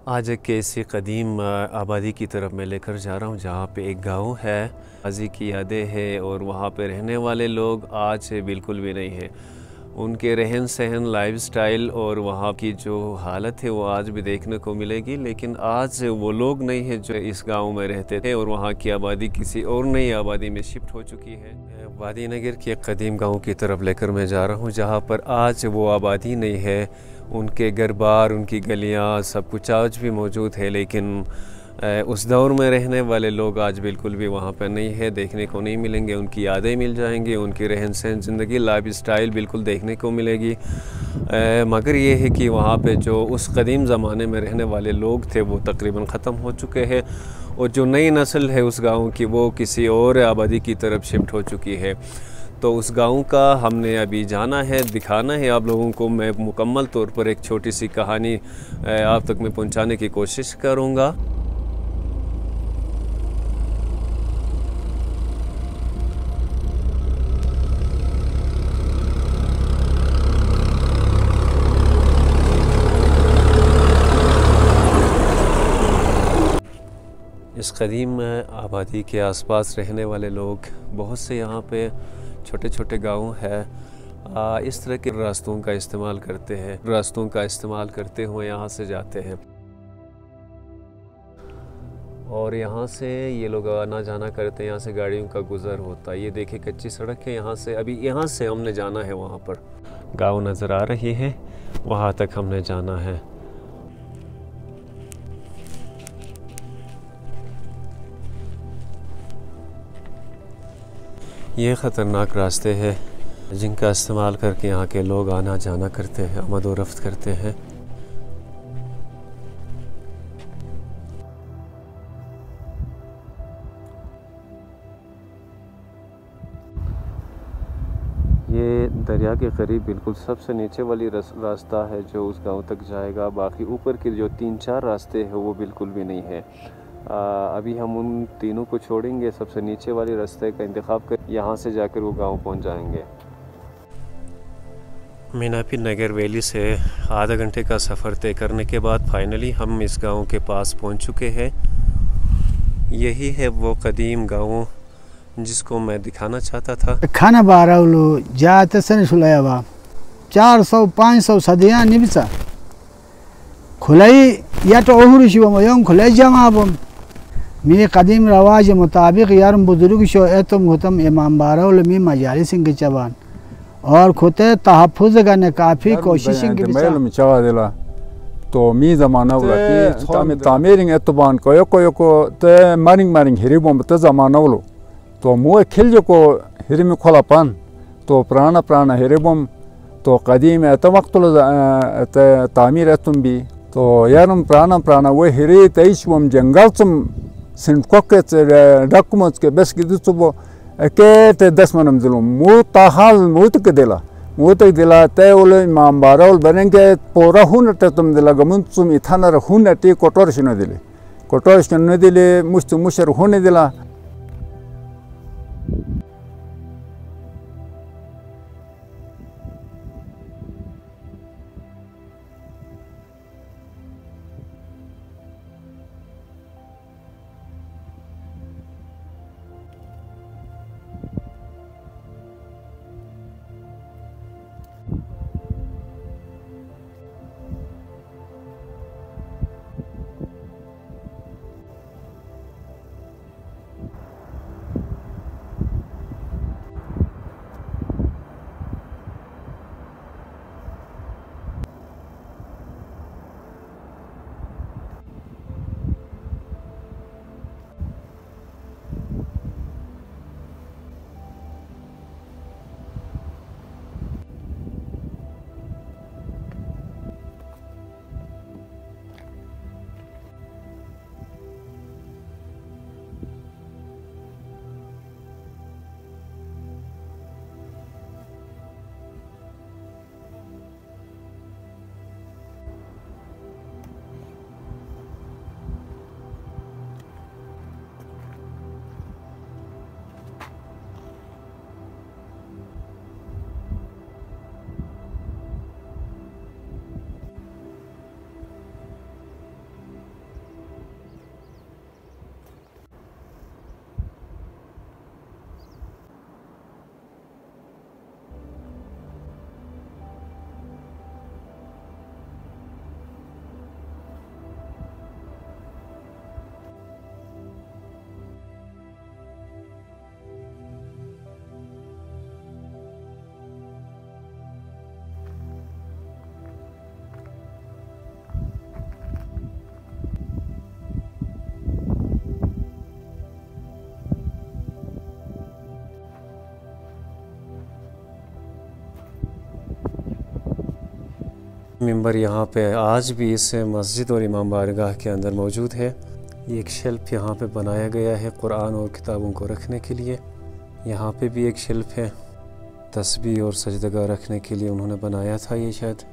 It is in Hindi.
आज एक ऐसी कदीम आबादी की तरफ मैं लेकर जा रहा हूँ जहाँ पे एक गांव है। माजी की यादें हैं और वहाँ पे रहने वाले लोग आज बिल्कुल भी नहीं है। उनके रहन सहन, लाइफस्टाइल और वहाँ की जो हालत है वो आज भी देखने को मिलेगी। लेकिन आज वो लोग नहीं है जो इस गांव में रहते थे और वहाँ की आबादी किसी और नई आबादी में शिफ्ट हो चुकी है। वादी नगर के एक कदीम गांव की तरफ लेकर मैं जा रहा हूँ जहाँ पर आज वो आबादी नहीं है। उनके घर बार, उनकी गलियाँ, सब कुछ आज भी मौजूद है, लेकिन उस दौर में रहने वाले लोग आज बिल्कुल भी वहाँ पर नहीं है, देखने को नहीं मिलेंगे। उनकी यादें मिल जाएंगी, उनकी रहन सहन, ज़िंदगी, लाइफ स्टाइल बिल्कुल देखने को मिलेगी। मगर ये है कि वहाँ पे जो उस कदीम ज़माने में रहने वाले लोग थे वो तकरीबन ख़त्म हो चुके हैं और जो नई नस्ल है उस गाँव की वो किसी और आबादी की तरफ शिफ्ट हो चुकी है। तो उस गांव का हमने अभी जाना है, दिखाना है आप लोगों को। मैं मुकम्मल तौर पर एक छोटी सी कहानी आप तक मैं पहुंचाने की कोशिश करूंगा। इस कदीम आबादी के आसपास रहने वाले लोग बहुत से यहाँ पे छोटे छोटे गांव है, इस तरह के रास्तों का इस्तेमाल करते हैं। रास्तों का इस्तेमाल करते हुए यहाँ से जाते हैं और यहाँ से ये लोग आना जाना करते हैं। यहाँ से गाड़ियों का गुज़र होता है। ये देखिए कच्ची सड़क है, यहाँ से अभी यहाँ से हमने जाना है। वहाँ पर गांव नज़र आ रही है, वहाँ तक हमने जाना है। ये ख़तरनाक रास्ते हैं जिनका इस्तेमाल करके यहाँ के लोग आना जाना करते हैं, आमद व रफ्त करते हैं। ये दरिया के करीब बिल्कुल सबसे नीचे वाली रास्ता है जो उस गांव तक जाएगा। बाकी ऊपर के जो 3-4 रास्ते हैं वो बिल्कुल भी नहीं है। अभी हम उन तीनों को छोड़ेंगे, सबसे नीचे वाले रास्ते का इंतखाब कर यहाँ से जाकर वो गांव पहुँच जाएंगे। मीनापी नगर वैली से आधा घंटे का सफ़र तय करने के बाद फाइनली हम इस गांव के पास पहुँच चुके हैं। यही है वो कदीम गांव जिसको मैं दिखाना चाहता था। खाना बाराउलो जाते सन सुलायावा 400-500 सदियां निबिसा खुलाई या तो ओहुर शिवम यंग खुलाई जमाबम मी कदीम रवाज मुताबिक यारम बुजुर्ग शो एतम हुतम इमाम बाराउल मी मजालिस के जवान और खुते तहफ्फुज करने काफ़ी कोशिशें की बिचा तो मी ज़माना वाला तामे तामीरिंग एतबान को ते मारिंग हिरिबम ते ज़माना वालो तो मुए खिल जो को हिरी में खोला पान तो प्राणा हिरिबम तो कदीम एत वक्त तामीर एतम भी तो यारम प्राणा वो हिरी तेईशवम जंगल तुम सिंकोके डॉक्यूमेंट्स के बस की दुसबो के ते 10 मनम दिलो मु ताहाल मुत के दिला ते ओले इमाम बाराउल बनेंगे पोरा हुन ते तुम दिला गमुन तुम इथाना हुन टी कोटोरशन दिले मुशर होने दिला। मिंबर यहाँ पे आज भी इस मस्जिद और इमाम बारगाह के अंदर मौजूद है। ये एक शेल्फ यहाँ पे बनाया गया है कुरान और किताबों को रखने के लिए। यहाँ पे भी एक शेल्फ है, तस्बीह और सजदगा रखने के लिए उन्होंने बनाया था ये शायद।